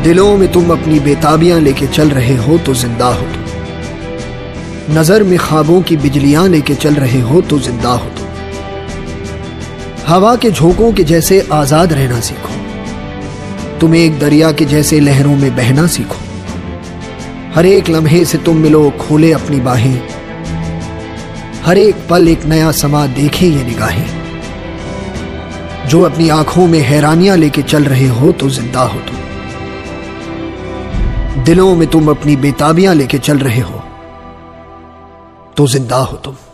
दिलों में तुम अपनी बेताबियां लेके चल रहे हो तो जिंदा हो तुम। नजर में ख्वाबों की बिजलियां लेके चल रहे हो तो जिंदा हो तुम। हवा के झोंकों के जैसे आजाद रहना सीखो। तुम एक दरिया के जैसे लहरों में बहना सीखो। हर एक लम्हे से तुम मिलो, खोले अपनी बाहें। हर एक पल एक नया समा देखे ये निगाहें। जो अपनी आंखों में हैरानियां लेके चल रहे हो तो जिंदा हो तुम। दिलों में तुम अपनी बेताबियां लेके चल रहे हो तो जिंदा हो तुम।